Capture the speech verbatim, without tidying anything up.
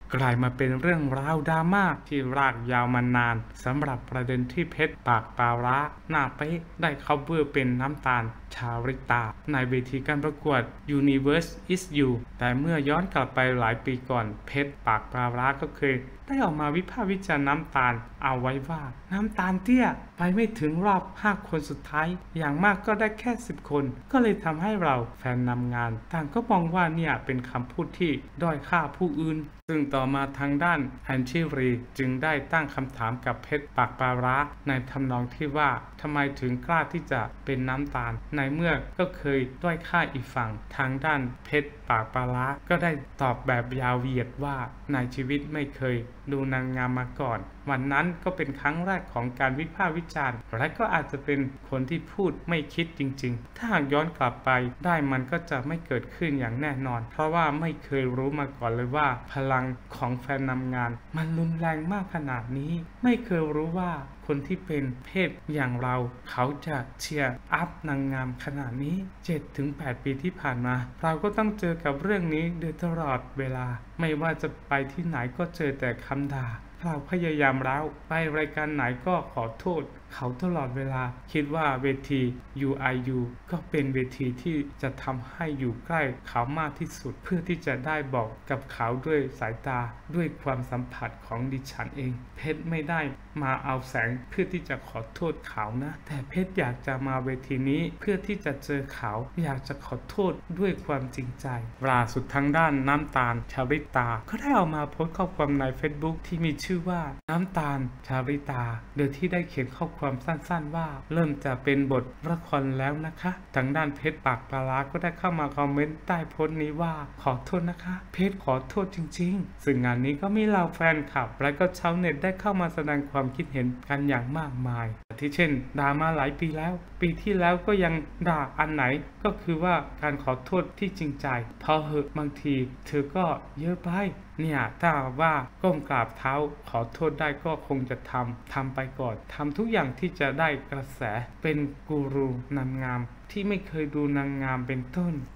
กลายมาเป็นเรื่องราวดราม่าที่รากยาวมานานสำหรับประเด็นที่เพชรปากปลาร้าหน้าเป๊ะได้คัฟเวอร์เป็นน้ำตาลชาริตาในเวทีการประกวด Universe is You แต่เมื่อย้อนกลับไปหลายปีก่อนเพชรปากปลาร้าก็เคยได้ออกมาวิพากษ์วิจารณ์น้ำตาลเอาไว้ว่าน้ำตาลเตี้ยไปไม่ถึงรอบห้าคนสุดท้ายอย่างมากก็ได้แค่สิบคนก็เลยทำให้เราแฟนนำงานต่างก็มองว่าเนี่ยเป็นคำพูดที่ด้อยค่าผู้อื่นซึ่งต่อมาทางด้านแอนชิรีจึงได้ตั้งคำถามกับเพชรปากปลาร้าในทำนองที่ว่าทำไมถึงกล้าที่จะเป็นน้ำตาลในเมื่อก็เคยด้อยค่าอีกฝั่งทางด้านเพชรปากปลาร้าก็ได้ตอบแบบยาวเหยียดว่าในชีวิตไม่เคยดูนางงามมาก่อนวันนั้นก็เป็นครั้งแรกของการวิพากษ์วิจารณ์และก็อาจจะเป็นคนที่พูดไม่คิดจริงๆถ้าหากย้อนกลับไปได้มันก็จะไม่เกิดขึ้นอย่างแน่นอนเพราะว่าไม่เคยรู้มาก่อนเลยว่าพลังของแฟนนำงานมันรุนแรงมากขนาดนี้ไม่เคยรู้ว่าคนที่เป็นเพศอย่างเราเขาจะเชียร์อัพนางงามขนาดนี้ เจ็ดถึงแปด ปีที่ผ่านมาเราก็ต้องเจอกับเรื่องนี้โดยตลอดเวลาไม่ว่าจะไปที่ไหนก็เจอแต่คำด่าเราพยายามแล้วไปรายการไหนก็ขอโทษเขาตลอดเวลาคิดว่าเวที ยู ไอ ยู ก็เป็นเวทีที่จะทำให้อยู่ใกล้เขามากที่สุดเพื่อที่จะได้บอกกับเขาด้วยสายตาด้วยความสัมผัสของดิฉันเองเพชรไม่ได้มาเอาแสงเพื่อที่จะขอโทษเขานะแต่เพชรอยากจะมาเวทีนี้เพื่อที่จะเจอเขาอยากจะขอโทษด้วยความจริงใจล่าสุดทางด้านน้ำตาลชาริตาก็ได้ออกมาโพสต์ข้อความใน Facebook ที่มีชื่อว่าน้ำตาลชาริตาโดยที่ได้เขียนข้อความสั้นๆว่าเริ่มจะเป็นบทละครแล้วนะคะทางด้านเพชรปากปลาร้าก็ได้เข้ามาคอมเมนต์ใต้โพสต์นี้ว่าขอโทษนะคะเพชรขอโทษจริงๆซึ่งงานนี้ก็มีเหล่าแฟนคลับและก็ชาวเน็ตได้เข้ามาแสดงความคิดเห็นกันอย่างมากมายที่เช่นด่ามาหลายปีแล้วปีที่แล้วก็ยังด่าอันไหนก็คือว่าการขอโทษที่จริงใจพอเหอะบางทีเธอก็เยอะไปเนี่ยถ้าว่าก้มกราบเท้าขอโทษได้ก็คงจะทำทำไปก่อนทำทุกอย่างที่จะได้กระแสเป็นกูรูนางงามที่ไม่เคยดูนางงามเป็นต้น